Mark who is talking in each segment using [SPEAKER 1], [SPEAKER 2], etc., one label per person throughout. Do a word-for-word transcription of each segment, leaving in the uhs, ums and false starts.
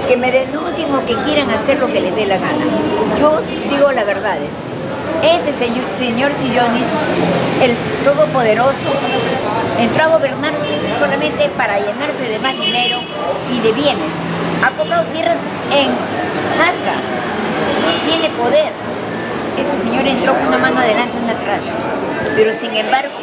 [SPEAKER 1] que me denuncien o que quieran hacer lo que les dé la gana. Yo digo la verdad, es, ese señor, señor Sillones, el todopoderoso, entró a gobernar solamente para llenarse de más dinero y de bienes. Ha comprado tierras en Nazca, tiene poder. Ese señor entró con una mano adelante y una atrás, pero sin embargo,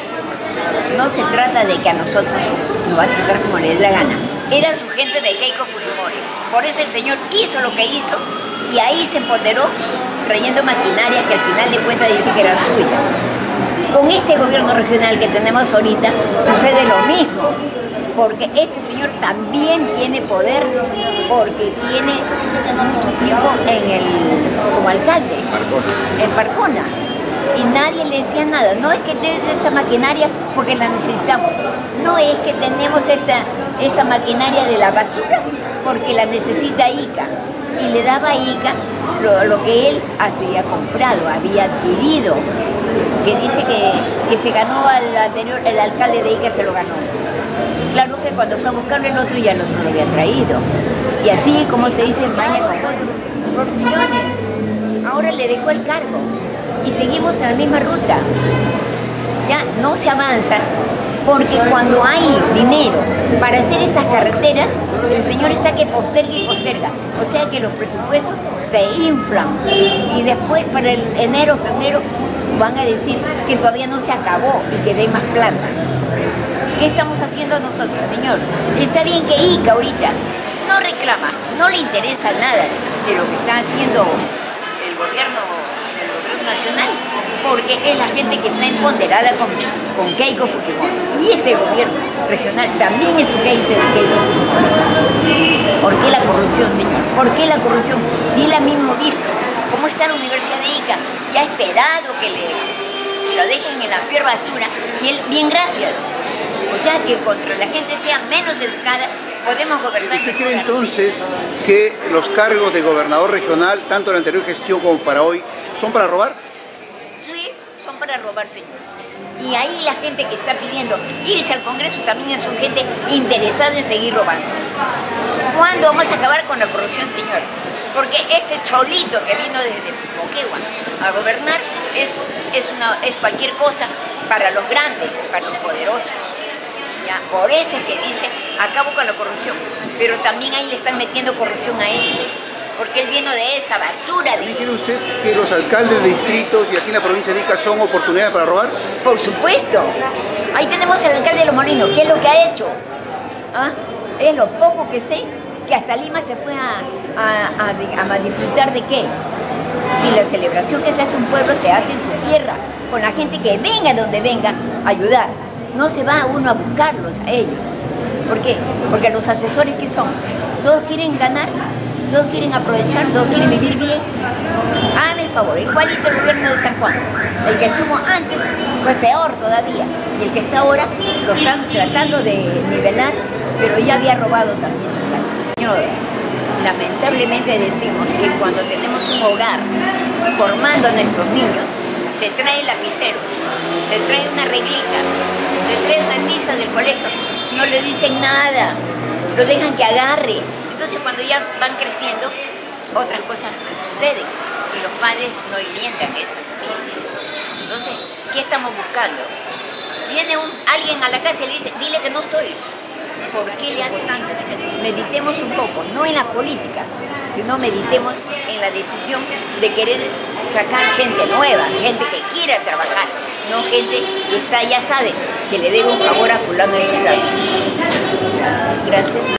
[SPEAKER 1] no se trata de que a nosotros nos va a tratar como le dé la gana. Era su gente de Keiko Fujimori. Por eso el señor hizo lo que hizo y ahí se empoderó trayendo maquinarias que al final de cuentas dice que eran suyas. Con este gobierno regional que tenemos ahorita sucede lo mismo, porque este señor también tiene poder, porque tiene mucho tiempo en el, como alcalde, en Parcona. Y nadie le decía nada. No es que tenemos esta maquinaria porque la necesitamos. No es que tenemos esta, esta maquinaria de la basura porque la necesita Ica. Y le daba a Ica lo, lo que él había comprado, había adquirido. Que dice que, que se ganó al anterior, el alcalde de Ica se lo ganó. Claro que cuando fue a buscarlo el otro, ya el otro lo había traído. Y así, como se dice, maña con por Sillones. Ahora le dejó el cargo. Y seguimos en la misma ruta. Ya no se avanza porque cuando hay dinero para hacer estas carreteras, el señor está que posterga y posterga. O sea que los presupuestos se inflan y después para el enero, febrero van a decir que todavía no se acabó y que dé más plata. ¿Qué estamos haciendo nosotros, señor? Está bien que Ica ahorita no reclama, no le interesa nada de lo que está haciendo el gobierno nacional, porque es la gente que está empoderada con, con Keiko Fujimori. Y este gobierno regional también es su gente de Keiko Fujimori. ¿Por qué la corrupción, señor? ¿Por qué la corrupción? Si él ha mismo visto cómo está la Universidad de Ica, y ha esperado que, le, que lo dejen en la peor basura, y él, bien gracias. O sea que contra la gente sea menos educada, podemos gobernar.
[SPEAKER 2] ¿Usted cree entonces que los cargos de gobernador regional, tanto en la anterior gestión como para hoy, ¿son para robar?
[SPEAKER 1] Sí, son para robar, señor. Y ahí la gente que está pidiendo irse al Congreso también es su gente interesada en seguir robando. ¿Cuándo vamos a acabar con la corrupción, señor? Porque este cholito que vino desde Moquegua a gobernar es, es, una, es cualquier cosa para los grandes, para los poderosos. ¿Ya? Por eso es que dice, acabo con la corrupción. Pero también ahí le están metiendo corrupción a él. Porque él vino de esa basura de...
[SPEAKER 2] ¿Cree usted que los alcaldes de distritos y aquí en la provincia de Ica son oportunidades para robar?
[SPEAKER 1] Por supuesto. Ahí tenemos al alcalde de Los Molinos. ¿Qué es lo que ha hecho? ¿Ah? Es lo poco que sé, que hasta Lima se fue a, a, a, a disfrutar de qué. Si la celebración que se hace en un pueblo se hace en su tierra, con la gente que venga donde venga a ayudar. No se va uno a buscarlos a ellos. ¿Por qué? Porque los asesores que son, todos quieren ganar. Todos quieren aprovechar, todos quieren vivir bien. Hagan el favor, igualito el gobierno de San Juan. El que estuvo antes fue peor todavía. Y el que está ahora lo están tratando de nivelar, pero ya había robado también su plata. Señor, lamentablemente decimos que cuando tenemos un hogar formando a nuestros niños, se trae el lapicero, se trae una reglita, se trae una tiza del colegio. No le dicen nada, lo dejan que agarre. Entonces cuando ya van creciendo, otras cosas suceden y los padres no alientan esa familia. Entonces, ¿qué estamos buscando? Viene un, alguien a la casa y le dice, dile que no estoy. ¿Por qué le hacen antes? Meditemos un poco, no en la política, sino meditemos en la decisión de querer sacar gente nueva, gente que quiera trabajar, no gente que está, ya sabe, que le debe un favor a fulano de su tal. Gracias.